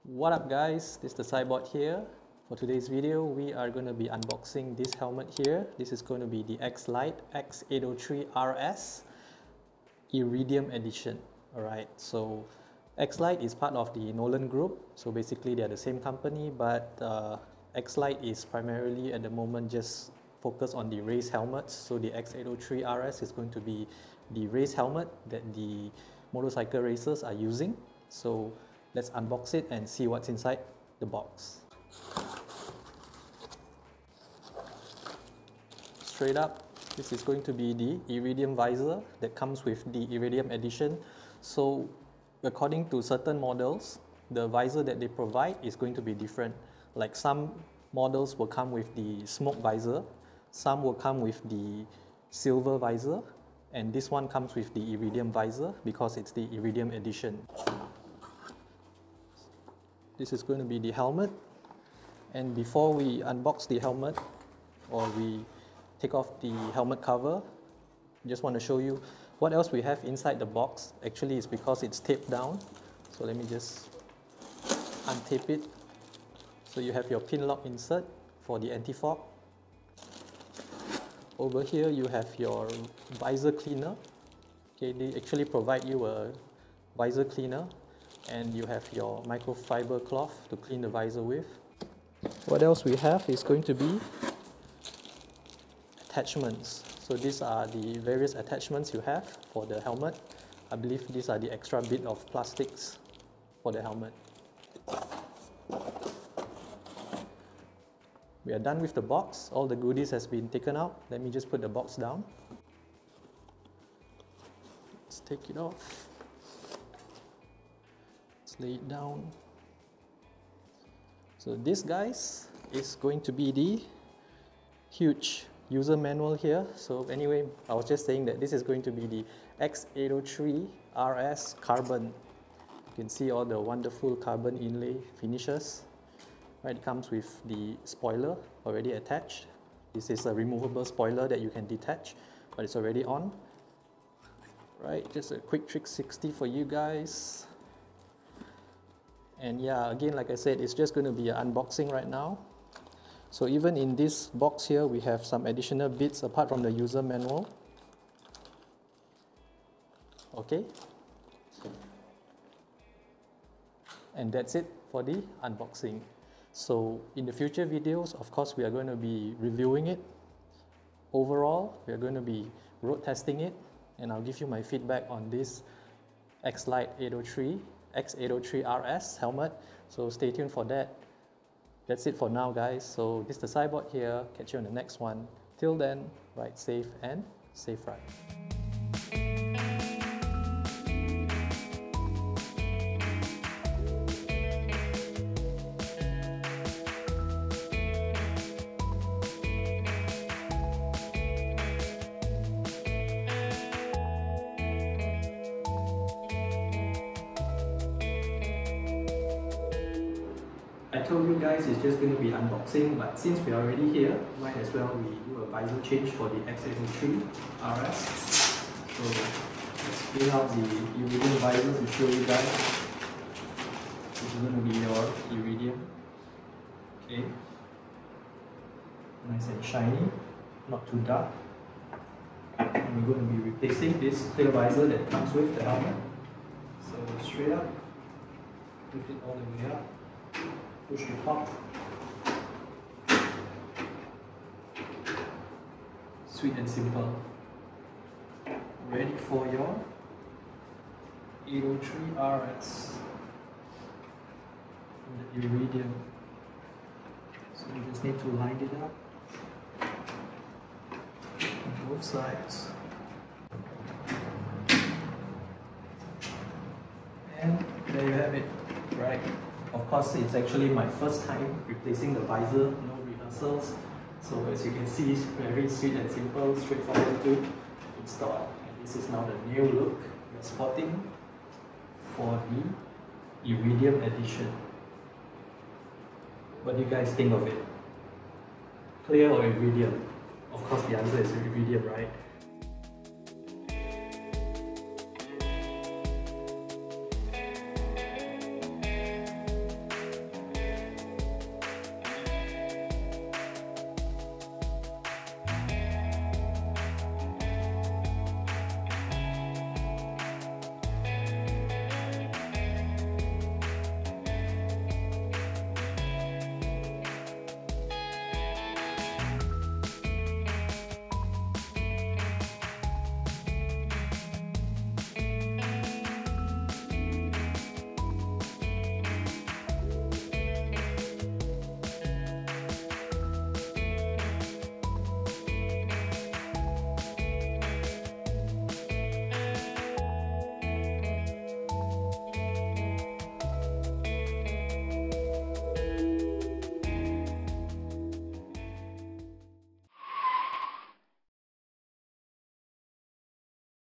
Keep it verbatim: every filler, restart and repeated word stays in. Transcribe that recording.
What up guys, this is TheSighBored here. For today's video, we are going to be unboxing this helmet here. This is going to be the X-lite X eight oh three R S Iridium edition. Alright, so X-lite is part of the Nolan group, so basically they are the same company, but uh, X-lite is primarily at the moment just focused on the race helmets. So the X eight oh three R S is going to be the race helmet that the motorcycle racers are using. So let's unbox it and see what's inside the box. Straight up, this is going to be the Iridium visor that comes with the Iridium edition. So according to certain models, the visor that they provide is going to be different. Like some models will come with the smoke visor, some will come with the silver visor, and this one comes with the Iridium visor because it's the Iridium edition. This is going to be the helmet, and before we unbox the helmet or we take off the helmet cover, I just want to show you what else we have inside the box. Actually, it's because it's taped down, so let me just untape it. So you have your pin lock insert for the anti-fog. Over here you have your visor cleaner. Okay, they actually provide you a visor cleaner, and you have your microfiber cloth to clean the visor with. What else we have is going to be attachments. So these are the various attachments you have for the helmet. I believe these are the extra bit of plastics for the helmet. We are done with the box. All the goodies has been taken out. Let me just put the box down. Let's take it off. Lay it down. So this, guys, is going to be the huge user manual here. So anyway, I was just saying that this is going to be the X eight oh three R S carbon. You can see all the wonderful carbon inlay finishes. Right, it comes with the spoiler already attached. This is a removable spoiler that you can detach, but it's already on. Right, just a quick trick sixty for you guys. And yeah, again, like I said, it's just going to be an unboxing right now. So even in this box here, we have some additional bits apart from the user manual. Okay. And that's it for the unboxing. So in the future videos, of course, we are going to be reviewing it. Overall, we are going to be road testing it, and I'll give you my feedback on this X-lite X eight oh three R S helmet, so stay tuned for that. That's it for now, guys. So this is TheSighBored here. Catch you on the next one. Till then, ride safe and safe ride. I told you guys it's just going to be unboxing, but since we're already here, might as well we do a visor change for the X eight oh three R S. So let's fill out the Iridium visor to show you guys. This is going to be your Iridium. Okay. Nice and shiny, not too dark. And we're going to be replacing this clear visor that comes with the helmet. So straight up, lift it all the way up. Push the top. Sweet and simple. Ready for your eight oh three R S. The Iridium. So you just need to line it up on both sides. And there you have it. Right. Of course, it's actually my first time replacing the visor, no rehearsals. So as you can see, it's very sweet and simple, straightforward to install. And this is now the new look we're spotting for the Iridium edition. What do you guys think of it? Clear or Iridium? Of course, the answer is Iridium, right?